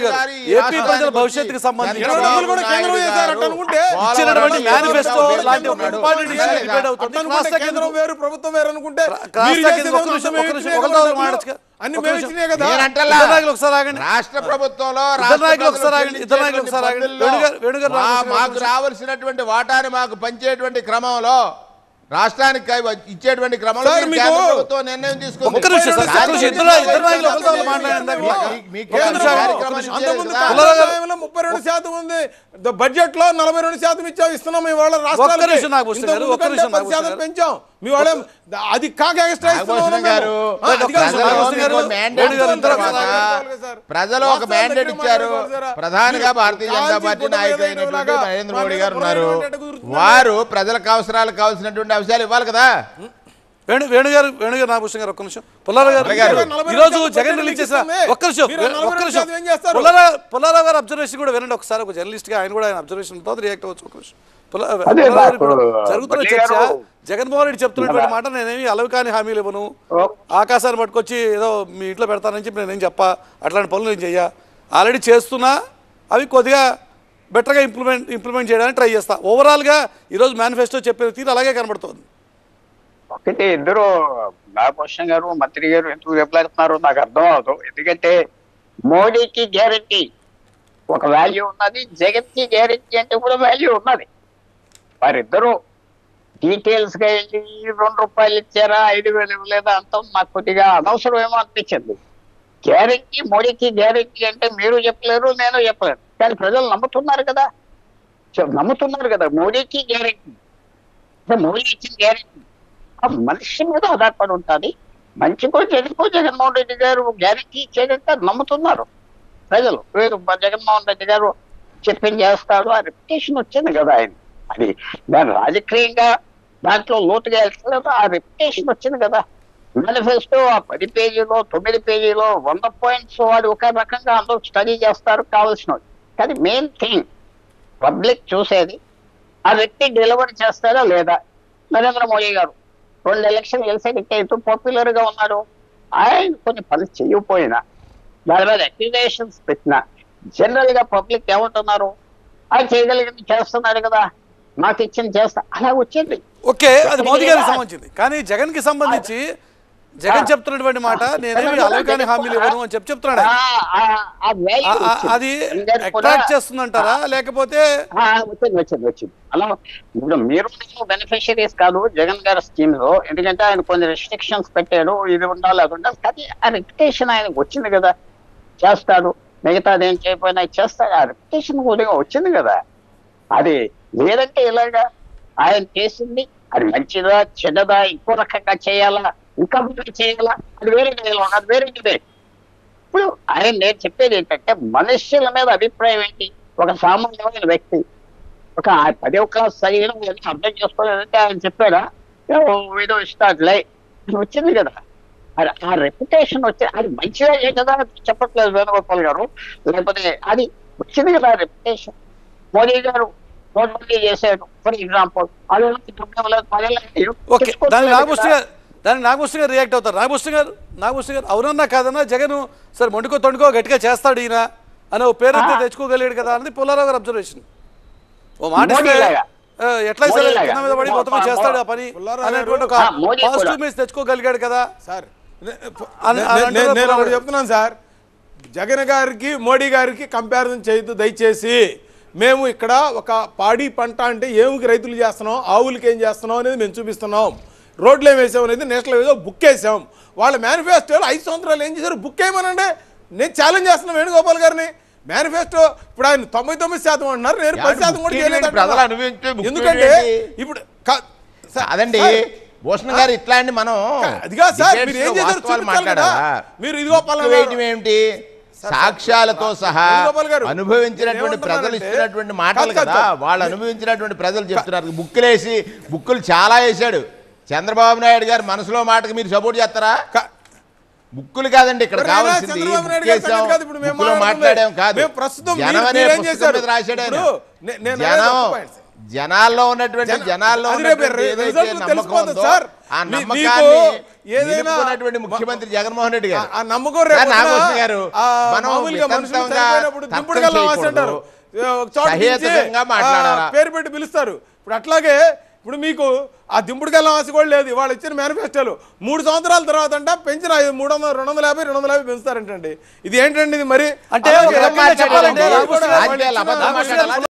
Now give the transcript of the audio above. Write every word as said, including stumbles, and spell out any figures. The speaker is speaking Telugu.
గారు ఏపీ ప్రజల భవిష్యత్తుకు సంబంధించి ఇచ్చినటువంటి మేనిఫెస్టో లాంటి ఒక ఇంపార్టెంట్ ఇష్యూ డిబేట్ అవుతుంది. రాష్ట్ర కేంద్రం వేరు ప్రభుత్వం వేరు అనుకుంటే రాష్ట్ర కేంద్రం ఒక నిమిషం ఒక నిమిషం ఒకటో మాట్లాడచ్చు అన్ని మేము ఇచ్చినాయి కదా. ఇద్దరు నాయకులు ఒకసారి ఆగండి. రాష్ట్ర ప్రభుత్వంలో ఇద్దరు నాయకులు ఒకసారి ఆగండి. ఇద్దరు నాయకులు ఒకసారి ఆగండి. వేణుగారు వేణుగారు మాకు రావాల్సినటువంటి వాటాని మాకు పంచేటువంటి క్రమంలో రాష్ట్రానికి ఇచ్చేటువంటి క్రమంలో ప్రభుత్వం నిర్ణయం తీసుకుంది. ఒక్క నిమిషం సార్, ఒక్క నిమిషం. ఇద్దరు ఇద్దరు నాయకులు ఒకరితో మాట్లాడండి. ముప్పై రెండు శాతం ఉంది బడ్జెట్ లో, నలభై రెండు శాతం ఇచ్చాం ఇస్తున్నాం ఇవాళ రాష్ట్రాలకు శాతం పెంచాం. మీ వాళ్ళే అది కాక ఎక్స్ట్రా ప్రజలు ఒక మ్యాండేట్ ఇచ్చారు. ప్రధానిగా భారతీయ జనతా పార్టీ నాయకులైనటువంటి నరేంద్ర మోడీ గారు ఉన్నారు. వారు ప్రజలకు అవసరాలకు కావాల్సినటువంటి అంశాలు ఇవ్వాలి కదా. వేణు వేణుగారు వేణుగారు నాగభూషణ్ గారు ఒక్క నిమిషం. పుల్లారావు గారు ఈరోజు జగన్ రిలీజ్ చేసిన ఒక్క నిమిషం ఒక్క నిమిషం పుల్లారావు పుల్లారావు గారు అబ్జర్వేషన్ కూడా వినండి ఒకసారి. ఒక జర్నలిస్ట్ గా ఆయన కూడా ఆయన అబ్జర్వేషన్ రియాక్ట్ అవ్వచ్చు. ఒక నిమిషం. జరుగుతున్న చర్చ జగన్మోహన్ రెడ్డి చెప్తున్నటువంటి మాట నేనేమి అలవి కాని హామీలు ఇవ్వను, ఆకాశాన్ని పట్టుకొచ్చి ఏదో మీ ఇంట్లో పెడతానని చెప్పి నేనేం చెప్పా, అట్లాంటి పనులు నేను చెయ్యా, ఆల్రెడీ చేస్తున్నా, అవి కొద్దిగా బెటర్గా ఇంప్లిమెంట్ ఇంప్లిమెంట్ చేయడానికి ట్రై చేస్తా. ఓవరాల్గా ఈరోజు మేనిఫెస్టో చెప్పిన తీరు అలాగే కనబడుతుంది. ఒకటి ఇద్దరు నాగభూషణ్ గారు మంత్రి గారు ఎందుకు చెప్పలేస్తున్నారో నాకు అర్థం అవదు. ఎందుకంటే మోడీకి గ్యారెంటీ ఒక వాల్యూ ఉన్నది, జగన్ కి గ్యారెంటీ అంటే కూడా వాల్యూ ఉన్నది. వారిద్దరూ డీటెయిల్స్ గా వెళ్ళి రెండు రూపాయలు ఇచ్చారా ఐదు వేలు ఇవ్వలేదా అంత నాకు కొద్దిగా అనవసరం ఏమో అనిపించింది. గ్యారెంటీ మోడీకి గ్యారెంటీ అంటే మీరు చెప్పలేరు, నేను చెప్పలేను, కానీ ప్రజలు నమ్ముతున్నారు కదా, నమ్ముతున్నారు కదా మోడీకి గ్యారెంటీ. అంటే మోడీ ఇచ్చిన గ్యారెంటీ ఆ మనిషి మీద ఆధారపడి ఉంటుంది. మంచికో చెడుకో జగన్మోహన్ రెడ్డి గారు గ్యారెంటీ ఇచ్చేదంటే నమ్ముతున్నారు ప్రజలు. వీరు జగన్మోహన్ రెడ్డి గారు చెప్పింది చేస్తాడు, ఆ రెప్యుటేషన్ వచ్చింది కదా ఆయన. అది దాని రాజకీయంగా దాంట్లో లోతుగా వెళ్తలేదు, ఆ రెప్యుటేషన్ వచ్చింది కదా. మేనిఫెస్టో ఆ పది పేజీలో తొమ్మిది పేజీలో వంద పాయింట్స్ వాడు ఒక రకంగా అందరూ స్టడీ చేస్తారు కావాల్సినవి. కానీ మెయిన్ థింగ్ పబ్లిక్ చూసేది ఆ వ్యక్తి డెలివరీ చేస్తారా లేదా. నరేంద్ర మోడీ గారు రెండు ఎలక్షన్ గెలిసే వ్యక్తి పాపులర్ గా ఉన్నాడు. ఆయన కొన్ని పనులు చేయకపోయినా దాని మీద అక్యుజేషన్స్ పెట్టినా జనరల్ గా పబ్లిక్ ఏమంటున్నారు, ఆయన చేయగలిగింది చేస్తున్నారు కదా, నాకు ఇచ్చింది చేస్తా, అలా వచ్చింది. ఓకే, అది మోదీ గారికి సంబంధించింది. కానీ జగన్ కి సంబంధించి జగన్ చెప్తున్నటువంటి మాట నేనేమి అలవికాని హామీలు ఇవ్వను అని చెప్పి చెప్తున్నాడు. అది అట్రాక్ట్ చేస్తుందంటారా లేకపోతే వచ్చింది వచ్చింది వచ్చింది అలా ఇప్పుడు మీరు బెనిఫిషియరీస్ కాదు జగన్ గారి స్కీమ్ లో. ఎందుకంటే ఆయన కొన్ని రెస్ట్రిక్షన్స్ పెట్టాడు, ఇది ఉండాలి అది ఉండాలి, కానీ ఆ రెప్యుటేషన్ ఆయనకు వచ్చింది కదా, చేస్తాడు, మిగతాది ఏం చేయకపోయినా చేస్తాడు, ఆ రెప్యుటేషన్ కూడా వచ్చింది కదా. అది లేదంటే ఇలాగా ఆయన చేసింది అది మంచిదా చెడ్డదా ఇంకో రకంగా చేయాలా ఇంకా చేయాలా అది వేరే అది వేరే డిబేట్. ఇప్పుడు ఆయన నేను చెప్పేది ఏంటంటే మనుష్యుల మీద అభిప్రాయం ఏంటి, ఒక సామాన్యమైన వ్యక్తి ఒక పదో క్లాస్ చదివిన అర్థం చేసుకోలేదంటే ఆయన చెప్పాడా ఏదో ఇష్టాలే వచ్చింది కదా. అది ఆ రెప్యుటేషన్ వచ్చి అది మంచిగా కదా చెప్పట్లేదు వేణుగోపాల్ గారు, లేకపోతే అది వచ్చింది కదా రెప్యుటేషన్. మోదీ గారు నోట్బదీ చేశాడు ఫర్ ఎగ్జాంపుల్, అది దాని నాగభూషణ్ గారు దానికి నాగభూషణ్ గారు రియాక్ట్ అవుతారు. నాగభూషణ్ గారు నాగభూషణ్ గారు అవునన్నా కాదన్నా జగన్ సరే మొండికో తొండికో గట్టిగా చేస్తాడు ఈయన అని ఓ పేరు అయితే తెచ్చుకోగలిగాడు కదా అన్నది పుల్లారావు గారు అబ్జర్వేషన్. ఓ మాట ఎట్లా సరే కింద మీద పడి మొత్తం చేస్తాడు ఆ పని అనేటువంటి ఒక పాజిటివ్ ఇమేజ్ తెచ్చుకోగలిగాడు కదా సార్. నేను ఒకటి చెప్తున్నాను సార్, జగన్ గారికి మోడీ గారికి కంపారిజన్ చేయొద్దు దయచేసి. మేము ఇక్కడ ఒక పాడి పంట అంటే ఏమికి రైతులు చేస్తున్నాం, ఆవులకి ఏం చేస్తున్నాం అనేది మేము చూపిస్తున్నాం. రోడ్లు ఏం వేసాం అనేది నేషనల్ వేదో బుక్ వేసాం. వాళ్ళ మేనిఫెస్టోలో ఐదు సంవత్సరాలు ఏం చేశారు బుక్ వేయమనండి. నేను ఛాలెంజ్ చేస్తున్నాను వేణుగోపాల్ గారిని. మేనిఫెస్టో ఇప్పుడు ఆయన తొంభై తొమ్మిది శాతం అంటున్నారు, నేను పది శాతం కూడా చేయలేదు. ఎందుకంటే ఇప్పుడు అదండి భూషణ్ గారు ఇట్లాంటి మనం అదిగా సార్ మీరు ఏం చేశారు మాట్లాడారా, మీరు ఇదిగో ఏమిటి సాక్ష్యాలతో సహా అనుభవించినటువంటి ప్రజలు ఇచ్చినటువంటి మాటలు కదా, వాళ్ళు అనుభవించినటువంటి ప్రజలు చెప్తున్నారు. బుక్కులేసి బుక్కులు చాలా వేసాడు చంద్రబాబు నాయుడు గారు, మనసులో మాటకి మీరు సపోర్ట్ చేస్తారా? బుక్కులు కాదండి ఇక్కడ కావాల్సింది, మాట్లాడాం కాదు, జనం అనే పుస్తకం మీద రాశాడు ఆయన. జనం జనాల్లో ఉన్నటువంటి జన- జనాల్లో అది రేపు ఉన్నటువంటి రి- ఏదైతే రిజల్ట్ నమ్మకం తెలిసిపోతుంది ఉందో, సార్. ఆ మీ- మీకు నమ్మకాన్ని ఏదైనా నిలుపుకున్నటువంటి ముఖ్యమంత్రి జగన్మోహన్ రెడ్డి గారు. ఆ నమ్మకం రేపు సార్, నాగభూషణం పొద్దున, గారు, ఆ, మనం మామూలుగా మనుషులు వితంతంగా చనిపోయినప్పుడు తర్కం దింపుడు గల్లం వాసి చేయకూడదు. అంటారు. ఒక చోట నుంచి, సహేతుకంగా ఆ, మాట్లాడాలా? పేరు పెట్టి పిలుస్తారు. ఇప్పుడు అట్లాగే ఇప్పుడు మీకు ఆ దింపుడు గల్లం ఆశ కూడా లేదు. వాళ్ళు ఇచ్చిన మేనిఫెస్టోలు మూడు సంవత్సరాల తర్వాత అంట పెంచిన ఐదు మూడు వందల రెండు వందల యాభై రెండు వందల యాభై పెంచుతారంటండి. ఇది ఏంటండి ఇది మరి? అంటే అలాగే ఒక రకంగా చెప్పాలంటే వాళ్ళు రామకృష్ణ ఇచ్చిన- రాజకీయాలు అబద్ధం మాట్లాడాలా?